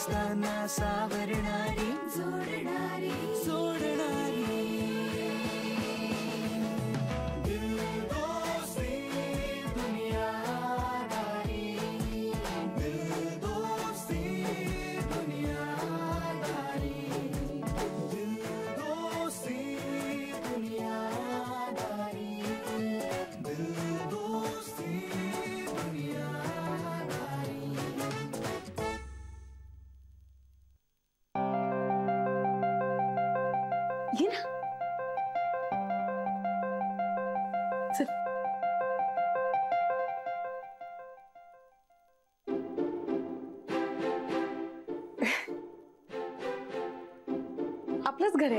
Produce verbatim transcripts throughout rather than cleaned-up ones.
असताना सावरणारी जोडणारी जोडणारी दिल दोस्ती दुनियादारी दिल दोस्ती दुनियादारी दिल दोस्ती दुनियादारी दिल दोस्ती दुनियादारी. ये ना चल. आपलंच घर आहे.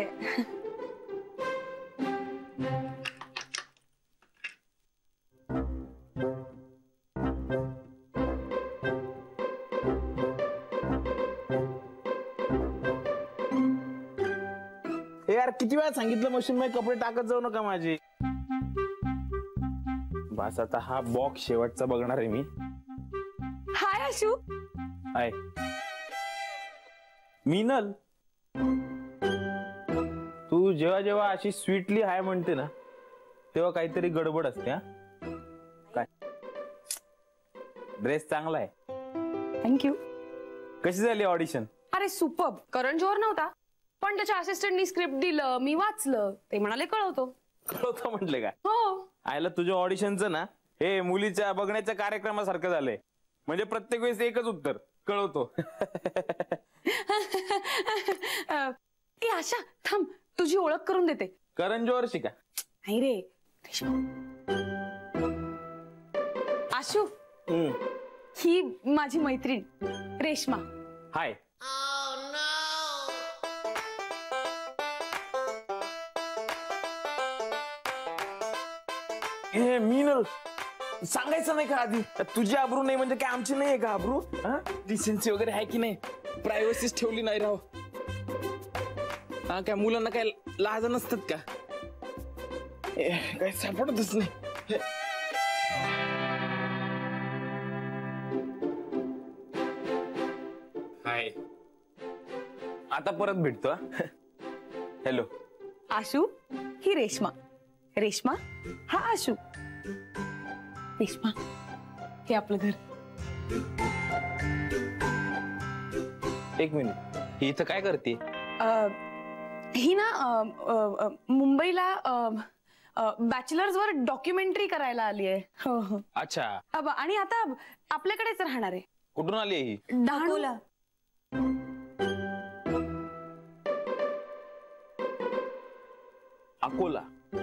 यार किती वेळा सांगितलं मशीन मध्ये कपडे टाकत जाऊ नका माझे. बस आता हा बॉक्स शेवटचा बघणार आहे मी. हाय आशू. हाय मीनल. तू जेव्हा जेव्हा अशी स्वीटली हाय म्हणते ना तेव्हा काहीतरी गडबड असते. हा काय ड्रेस चांगला आहे. थँक्यू. कशी झाली ऑडिशन? अरे सुपर्ब. करण जोहर नव्हता पण त्याच्या असिस्टंटनी स्क्रिप्ट दिलं, मी वाचलं, ते म्हणाले कळवतो. कळवतो म्हटले काय? हो. आयला तुझ्या ऑडिशनचं ना हे मुलीच्या बघण्याच्या कार्यक्रमासारखं झालंय. म्हणजे प्रत्येक वेळेस एकच उत्तर कळवतो. ए आशा थांब, तुझी ओळख करून देते. करण जोहरशी का? नाही रे आशू. ही माझी मैत्रीण रेश्मा. हाय. हे मीनल सांगायचं नाही का आधी? तुझी आबरू नाही म्हणजे काय आमची नाही आहे का आबरू? डिसेन्सी वगैरे आहे की नाही? प्रायव्हसीच ठेवली नाही राव. हा काय मुलांना काय लाज नसतात का? काय सापडतच नाही. हाय. आता परत भेटतो. हॅलो. आशू ही रेश्मा. रेश्मा हा आशू. रेश्मा हे आपलं घर. एक मिनिट, ही इथं काय करते? ही ना मुंबईला बॅचलर्स वर डॉक्युमेंटरी करायला आली आहे. हो हो. अच्छा. आणि आता आपल्याकडेच राहणार आहे. कुठून आली ही? डहाणूला. अकोला.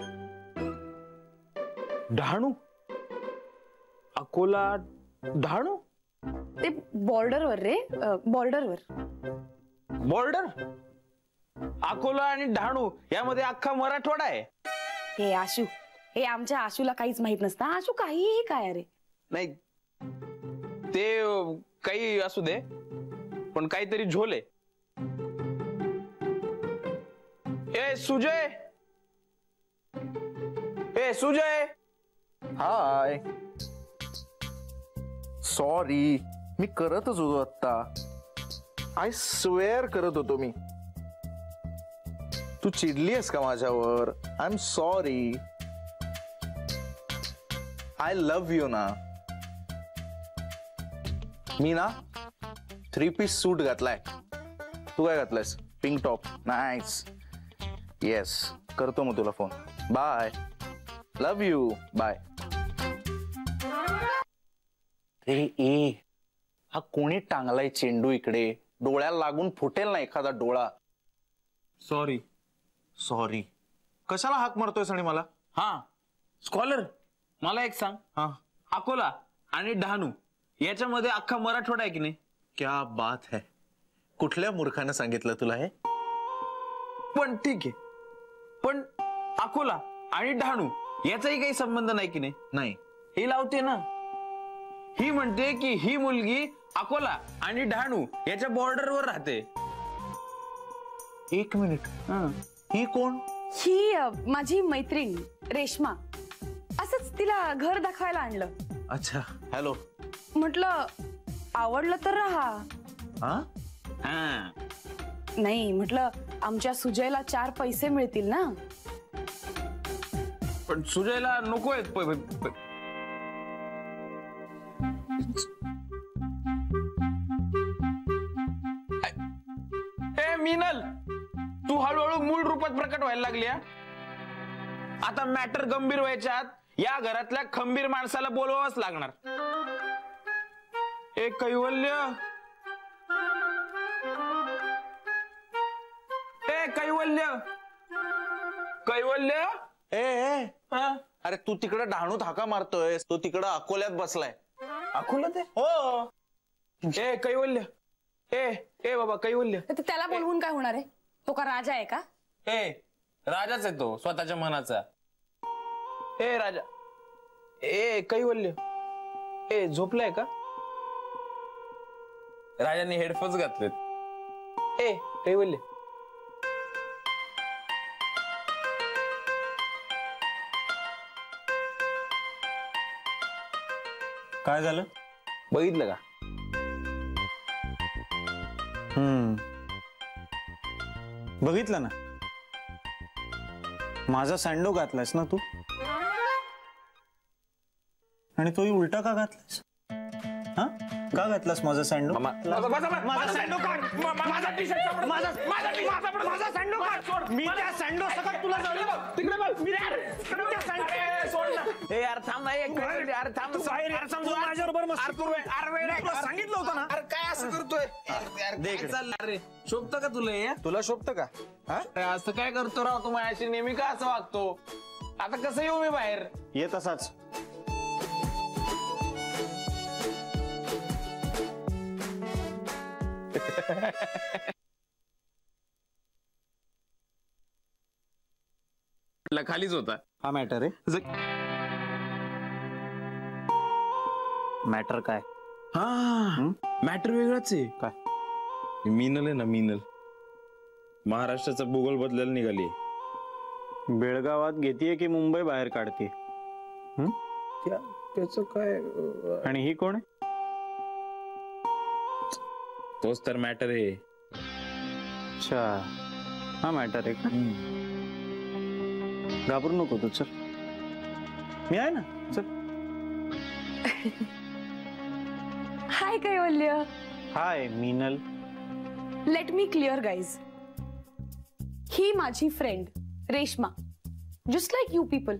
डहाणू. अकोला डहाणू. ते बॉर्डरवर रे. बॉर्डरवर. बॉर्डर. अकोला आणि डहाणू यामध्ये अख्खा मराठवाडा आहे. हे आशू, हे आमच्या आशूला काहीच माहित नसतं. आशू काहीही काय अरे. नाही ते काही असू दे पण काहीतरी झोले. ए सुजय. ए सुजय. हाय. सॉरी मी करतच होतो आता. आय स्वेअर करत होतो मी. तू चिडलीस का माझ्यावर? I am sorry. I love you ना. मी ना थ्री पीस सूट घातलाय. तू काय घातलायस? Pink top. नाईस. येस करतो मग तुला फोन. बाय. Love you. बाय. रे ए हा कोणी टांगलाय चेंडू इकडे? डोळ्याला लागून फुटेल ना एखादा डोळा. सॉरी. सॉरी कशाला हाक मारतोयस आणि मला? हा स्कॉलर मला एक सांग. हा अकोला आणि डहाणू याच्यामध्ये अख्खा मराठवाडा आहे की नाही? क्या बात है. कुठल्या मूर्खाने सांगितलं तुला हे? पण ठीक आहे, पण अकोला आणि डहाणू याचाही काही संबंध नाही की नाही? नाही. ही लावते ना. ही म्हणते की ही मुलगी अकोला आणि डहाणू याच्या बॉर्डरवर राहते. एक मिनिट. ही कोण? ही माझी मैत्रीण रेश्मा. असंच तिला घर दाखवायला आणलं. अच्छा. हॅलो. म्हटलं आवडलं तर राहा. हा हा नाही म्हटलं आमच्या सुजयला चार पैसे मिळतील ना. पण सुजयला नको आहेत प- प- प- ए मिनल, तू हळूहळू मूळ रूपात प्रकट व्हायला लागली हा? आता मॅटर गंभीर व्हायच्या आत या घरातल्या खंबीर माणसाला बोलवावंच लागणार. ए कैवल्य, ए कैवल्य, कैवल्य. ए ए हा? अरे तू तिकडे डहाणूत हाका मारतोय, तो तिकडं अकोल्यात बसलाय. अकोल्यात आहे? हो. ए कैवल्य, ए ए बाबा कैवल्य. तर त्याला बोलवून काय होणार आहे? तो का राजा आहे का? ए राजाच आहे तो स्वतःच्या मनाचा. ए राजा, ए कैवल्य, ए झोपलाय का? राजाने हेडफोन्स घातलेत. ए कैवल्य, काय झालं? बघितलं का? हम्म बघितलं ना. माझा सँडो घातलायस ना तू, आणि तोही उलटा का घातलायस? हा का घातलास माझा सँडो? मी त्या सँडो सकट तुला यार थांब नाही, यार थांब. सांगितलं होतं ना. अरे काय असं करतोय? देख अरे शोभतं का तुला हे? तुला शोभतं का? हा अरे असं काय करतो राव तू माझ्याशी नेहमी का असं वागतो? आता कसं येऊ मी बाहेर? ये तसाच. खालीच होता हा मॅटर आहे. मॅटर काय? हा मॅटर वेगळाच आहे. काय? मिनल आहे ना, मिनल महाराष्ट्राचा भूगोल बदलायला निघाली. बेळगावात घेतीये की मुंबई बाहेर काढते? त्याच काय? आणि ही कोण आहे? तोच तर मॅटर आहे. अच्छा हा मॅटर आहे का? घाबरू नको तू, चल मी आहे ना, चल. Hi Kaivalya. Hi Meenal. Let me clear guys, ही माझी friend Reshma, just like you people.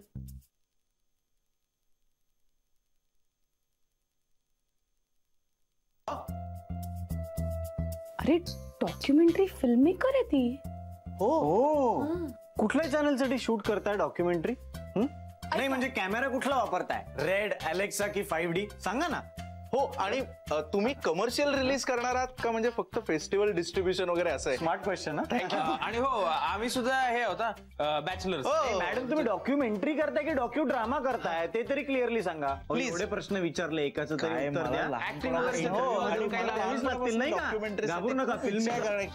अरे डॉक्युमेंटरी फिल्म मेकर आहे ती. हो कुठल्या चॅनल साठी शूट करताय डॉक्युमेंटरी? नाही म्हणजे कॅमेरा कुठला वापरताय, रेड, अलेक्सा की फाईव्ह डी? सांगा ना. हो. आणि अ, तुम्ही कमर्शियल रिलीज करणार आहात का म्हणजे फक्त फेस्टिवल डिस्ट्रीब्युशन वगैरे असं आहे? Smart question. आणि हो आम्ही सुद्धा हे होता बॅचलर्स. हो. मॅडम तुम्ही डॉक्युमेंटरी करताय की डॉक्यू ड्रामा करताय ते तरी क्लिअरली सांगा. Please. एवढे प्रश्न विचारले एकाचं तरी काय उत्तर मला द्या. लहानपणापासून Acting वगैरे हो, interview आणि मध्ये काही मला लावावीच लागतील नाही का? Documentary साठी घाबरू नका. खूप फिल्म इच्छा आहे.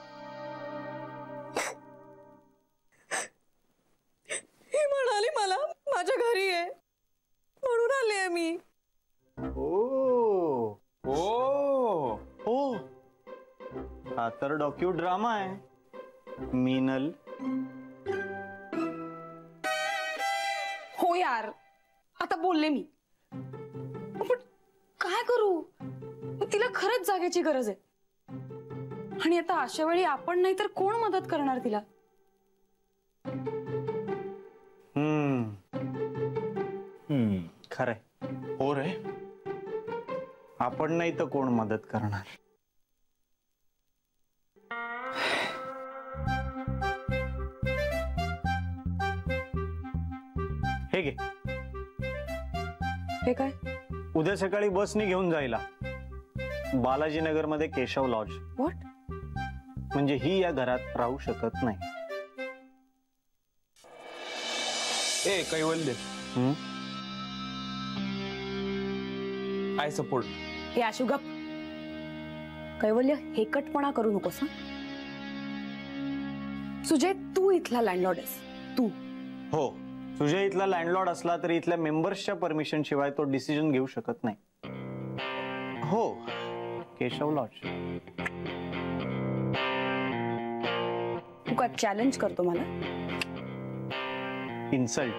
ही म्हणाली मला माझ्या घरी आहे म्हणून आले मी. ओ ओ हो हा तर डॉक्यू ड्रामा आहे मीनल. हो यार, आता बोलले मी, पण काय करू? तिला खरंच जागेची गरज आहे, आणि आता अशा वेळी आपण नाही तर कोण मदत करणार तिला? हम्म खरंय. हो रे. आपण नाही तर कोण मदत करणार? हे घे. हे काय? उद्या सकाळी बसने घेऊन जायला बालाजीनगर मध्ये केशव लॉज. व्हॉट? म्हणजे ही या घरात राहू शकत नाही. ए कैवल्य, हम्म? I support. हे आशु गप. कैवल्य हेकटपणा करू नकोस हा. सुजय तू इथला लँडलॉर्ड आहेस, तू. हो तुझ्या इथला लँडलॉर्ड असला तरी इथल्या मेंबर्सच्या परमिशन शिवाय तो डिसिजन घेऊ शकत नाही. हो केशव लॉज. का चॅलेंज करतो मला? इन्सल्ट.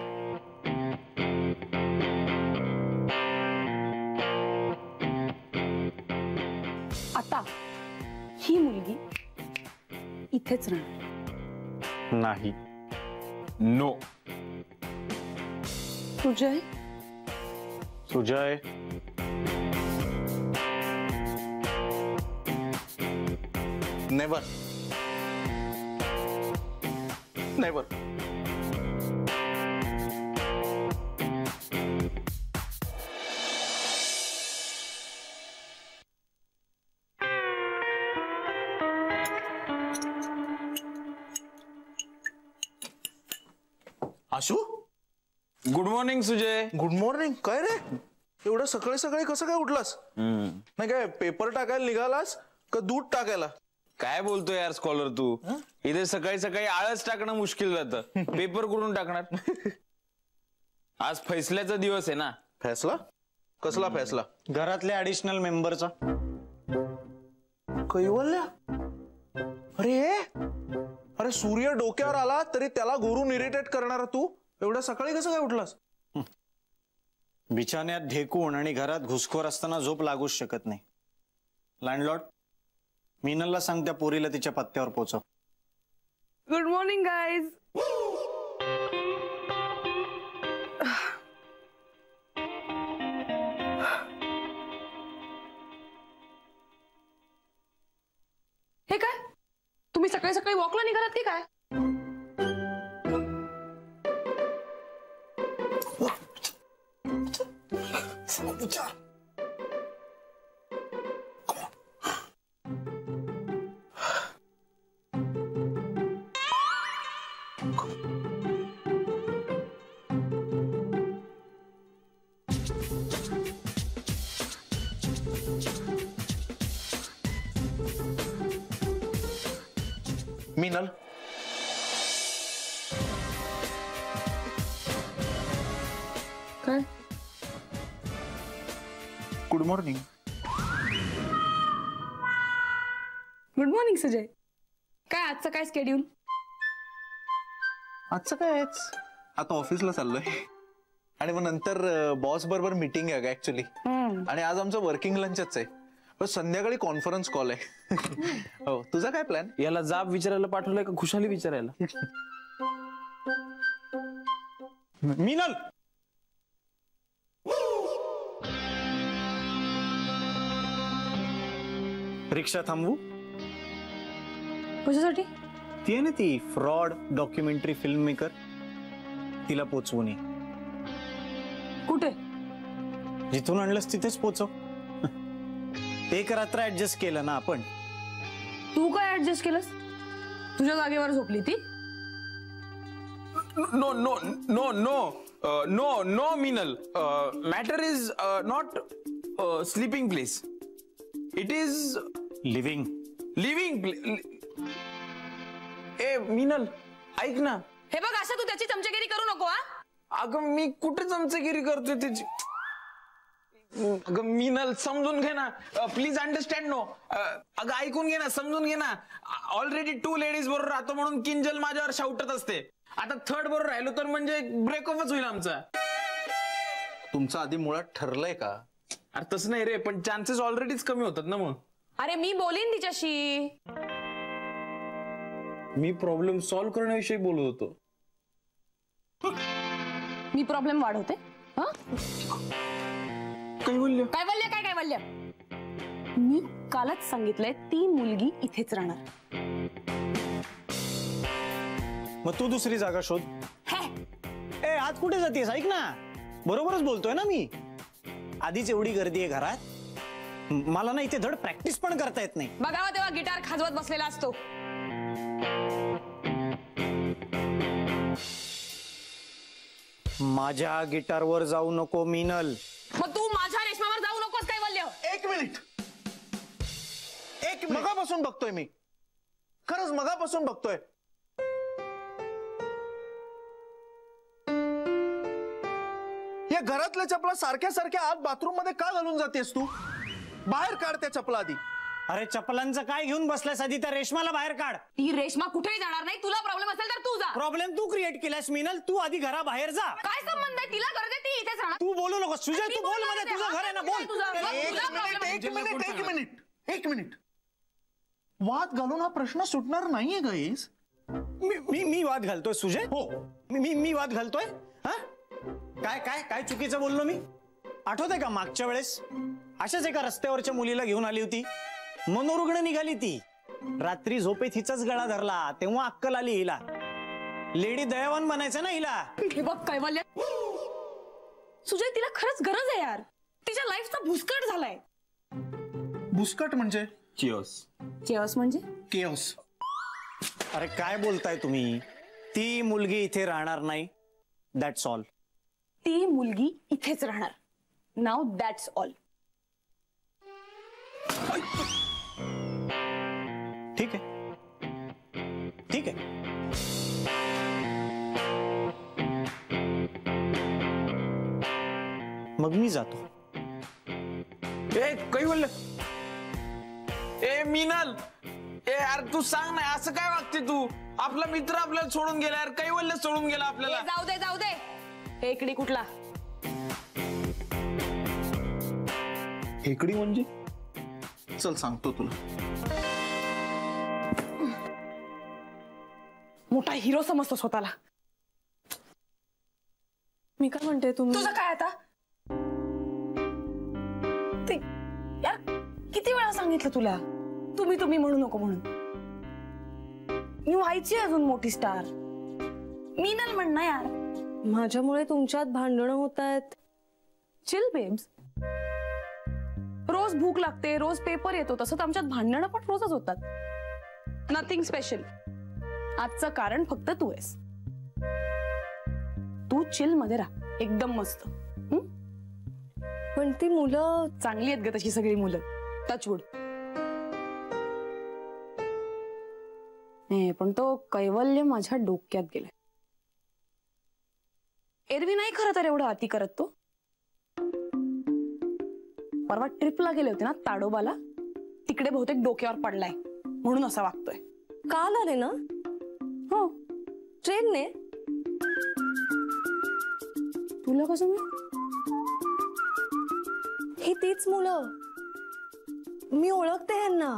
आता ही मुलगी इथेच राहणार. नाही. No. Sujay, Sujay. Never. Never. Ashu, good morning Sujay. Good morning. काय रे, एवढं सकाळी सकाळी कसं काय उठलास? नाही काय पेपर टाकायला निघालास का दूध टाकायला? काय बोलतोय यार स्कॉलर तू? इथे सकाळी सकाळी आळस टाकणं मुश्किल जातं. पेपर कुठून टाकणार? आज फैसल्याचा दिवस आहे ना. फैसला? कसला फैसला? घरातल्या ऍडिशनल मेंबरचा. कैवल्या? अरे अरे सूर्य डोक्यावर आला तरी त्याला घोरून इरिटेट करणारा तू एवढ्या सकाळी कसं काय उठलास? बिछाण्यात ढेकून आणि घरात घुसखोर असताना झोप लागूच शकत नाही. लँडलॉर्ड, मीनलला सांग त्या पोरीला तिच्या पत्त्यावर पोहोचव. Good morning guys. हे काय, तुम्ही सकाळी सकाळी वॉकला निघालात की काय? मीनल, काय? Good morning. Good morning Sujay. काय आजचं काय स्केड्यूल? आजचं काय? आता ऑफिसला चाललोय आणि मग नंतर बॉस बरोबर मीटिंग आहे ऍक्च्युली. आणि आज आमचं वर्किंग लंचच आहे. पण संध्याकाळी कॉन्फरन्स कॉल आहे. हो, तुझा काय प्लॅन? याला जाब विचारायला पाठवलंय का खुशाली विचारायला? मीनल, रिक्षा थांबवू? कशासाठी? ती आहे ना ती फ्रॉड डॉक्युमेंटरी फिल्म मेकर, तिला पोचवून ये. कुठे? जिथून आणलंस तिथेच पोचव. एक रात्र ऍडजस्ट केलं ना आपण. तू काय ऍडजस्ट केलंस? तुझ्या जागेवर झोपली ती? No no no no no no Meenal. Matter is not sleeping place. It is living. Living. ए मीनल, ऐक ना. हे बघ, असं तू त्याची चमचेगिरी करू नको. हा, अगं मी कुठे चमचेगिरी करतोय त्याची? अगं मीनल, समजून घे ना प्लीज. Understand no. अगं ऐकून घे ना, समजून घे ना. ऑलरेडी टू लेडीज बरोबर राहतो म्हणून किंजल माझ्यावर शाउटत असते. आता थर्ड बरोबर राहिलो तर म्हणजे ब्रेकअपच होईल आमचा. तुमचं आधी मुळात ठरलंय का? अरे तसं नाही रे, पण चान्सेस ऑलरेडीच कमी होतात ना मग. अरे मी बोलीन तिच्याशी. मी प्रॉब्लेम सॉल्व्ह करण्याविषयी बोलत होतो. मी प्रॉब्लेम वाढवते? हा, कैवल्य. कैवल्य काय कैवल्य? मी कालच सांगितलंय ती मुलगी इथेच राहणार. मग तू दुसरी जागा शोध. ए, आज कुठे जातेस? ऐक ना, बरोबरच बोलतोय ना मी. आधीच एवढी गर्दी आहे घरात, मला ना इथे धड प्रॅक्टिस पण करता येत नाही. बघावा तेव्हा गिटार खाजवत बसलेला असतो. माझ्या गिटारवर जाऊ नको मीनल. मग तू माझ्या रेशमावर जाऊ नकोस कैवल्य. एक मिनिट. एक मगापासून बघतोय मी, खरंच मगापासून बघतोय. या घरातल्या चपला सारख्या सारख्या आत बाथरूम मध्ये का घालून जातेस तू? बाहेर काढ त्या चपला आधी. अरे चपलांचं काय घेऊन बसलायस? आधी त्या रेशमाला बाहेर काढ. ती रेशमा कुठेही जाणार नाही. तुला प्रॉब्लेम असेल तर तू जा. प्रॉब्लेम तू क्रिएट केलास मिनल. तू आधी घराबाहेर जा. काय संबंध आहे? तिला गरज आहे ती इथेच राहणार. तू बोलू नको सुजय. मी तू बोल बोलणार मध्ये. नाही. तुझं घर आहे ना, बोल. तुझं घर. एक तुला problem आहे. मिनिट एक मिनिट एक मिनिट एक मिनिट वाद घालून हा प्रश्न सुटणार नाहीये गाईस. मी मी मी वाद घालतोय सुजय? हो. मी मी मी वाद घालतोय? हा काय काय काय चुकीचं बोललो मी? आठवतंय का मागच्या वेळेस अशाच एका रस्त्यावरच्या मुलीला घेऊन आली होती. मनोरुग्ण निघाली ती. रात्री झोपेत हिचाच गळा धरला. तेव्हा अक्कल आली हिला. लेडी दयावान बनायचं ना हिला. हे बघ कैवल्य, सुजय तिला खरंच गरज आहे यार. तिच्या लाईफचा भुसकट झालाय. बुसकट म्हणजे चिअर्स. चेअर्स म्हणजे केओस. अरे काय बोलताय तुम्ही? ती मुलगी इथे राहणार नाही. That's all. ती मुलगी इथेच राहणार. नाव दॅट्स ऑल. ठीक आहे ठीक आहे. मग मी जातो. ए कैवल्य, ए मिनल, ए यार तू सांग ना, असं काय वागते तू? आपला मित्र आपल्याला सोडून गेला यार. कैवल्य सोडून गेला आपल्याला. ए, जाऊ दे जाऊ दे. हेकडी कुठला? हेकडी म्हणजे? चल सांगतो तुला. मोठा हिरो समजतो स्वतःला. मी काय म्हणते तुम्ही? तुझं काय आता? ते यार किती वेळा सांगितलं तुला तुम्ही तुम्ही म्हणू नको म्हणून. मी व्हायची अजून मोठी स्टार. मीनल म्हण ना यार. माझ्यामुळे तुमच्यात भांडणं होत आहेत. Chill babes. रोज भूक लागते, रोज पेपर येतो, तसं आमच्यात भांडणं पण रोजच होतात. Nothing special. आजचं कारण फक्त तू आहेस. तू चिल मध्ये राहा एकदम मस्त. हं? पण ती मुलं चांगली आहेत ग तशी सगळी मुलं. टचवूड. नाही पण तो कैवल्य माझ्या डोक्यात गेलाय. एरवी नाही खरं तर एवढं अति करत तो. परवा ट्रिपला गेले होते ना ताडोबाला, तिकडे बहुतेक डोक्यावर पडलाय म्हणून असा वागतोय. काल आले ना? हो. ट्रेनने? तुला कसं मी? ही तीच मुलं. मी ओळखते ह्यांना.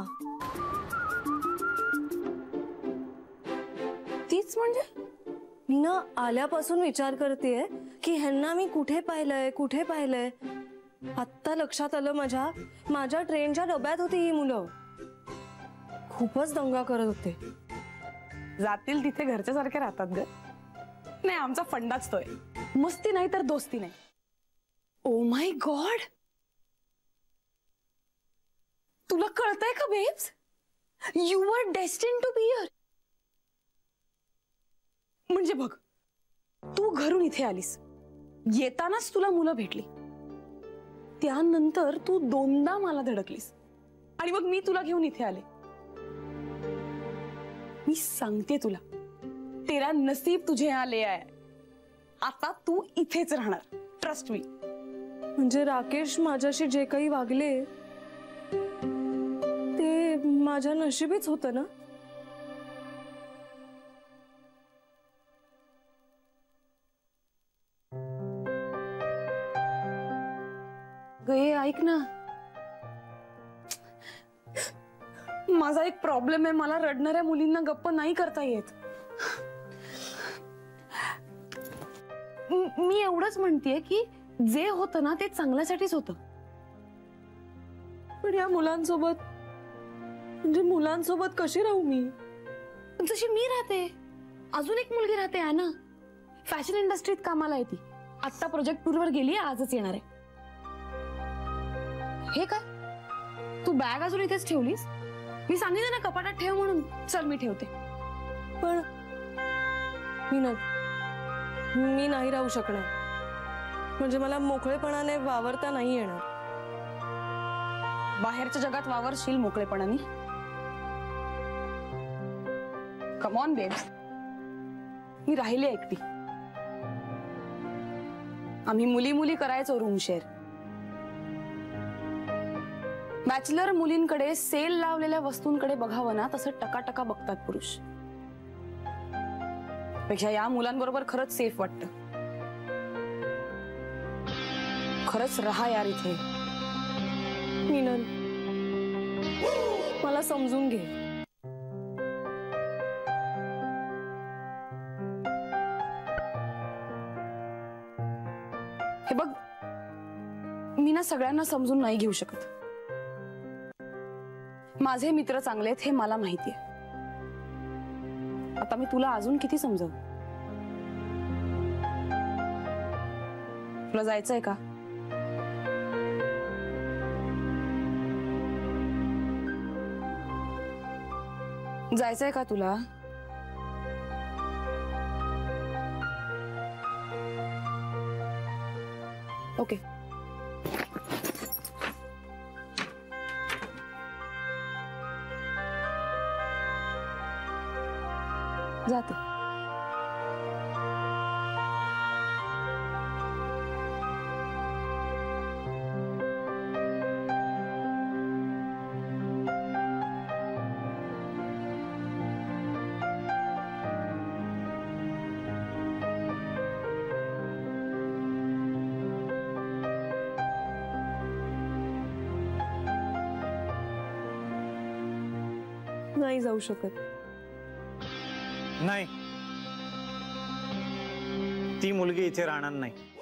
तीच म्हणजे? मी ना आल्यापासून विचार करतेय की ह्यांना मी कुठे पाहिलंय कुठे पाहिलंय. आत्ता लक्षात आलं माझ्या. माझ्या ट्रेनच्या डब्यात होती ही मुलं. खूपच दंगा करत होते. जातील तिथे घरच्या सारखे राहतात ग. नाही आमचा फंडाच तोय. मस्ती नाही तर दोस्ती नाही. Oh my god. तुला कळतंय का babes? You are destined to be here. म्हणजे बघ, तू घरून इथे आलीस, येतानाच तुला मुलं भेटली, त्यानंतर तू दोनदा मला धडकलीस आणि मग मी तुला घेऊन इथे आले. मी सांगते तुला, तेरा नसीब तुझे आले आहे. आता तू इथेच राहणार. Trust me. म्हणजे राकेश माझ्याशी जे काही वागले ते माझ्या नशिबीच होतं ना. गे ऐक ना, माझा एक प्रॉब्लेम आहे. मला रडणाऱ्या मुलींना गप्प नाही करता येत. म- मी एवढंच म्हणतेय की जे होतं ना ते चांगल्यासाठीच होतं. पण या मुलांसोबत म्हणजे मुलांसोबत कशी राहू मी? जशी मी राहते, अजून एक मुलगी राहते आहे ना, फॅशन इंडस्ट्रीत कामाला आहे ती. आत्ता प्रोजेक्ट टूरवर गेली, आजच येणार आहे. हे काय, तू बॅग अजून इथेच ठेवलीस? मी सांगितलं ना कपाटात ठेव म्हणून. चल मी ठेवते. पण मी ना मी नाही राहू शकणार. म्हणजे मला मोकळेपणाने वावरता नाही येणार. बाहेरच्या जगात वावरशील मोकळेपणाने. Come on babes. मी राहिले एकटी. आम्ही मुली मुली करायचो रूम शेअर. बॅचलर मुलींकडे सेल लावलेल्या वस्तूंकडे बघावं ना तसं टकाटका बघतात पुरुष. पेक्षा या मुलांबरोबर खरंच सेफ वाटतं. खरंच राहा यार इथे. मिलन, मला समजून घे. हे बघ, मी ना सगळ्यांना समजून नाही घेऊ शकत. माझे मित्र चांगले आहेत हे मला माहितीये. आता मी तुला अजून किती समजव. तुला जायचंय का? जायचंय का तुला? ओके. जाते. नाही जाऊ शकत. नाही, ती मुलगी इथे राहणार नाही.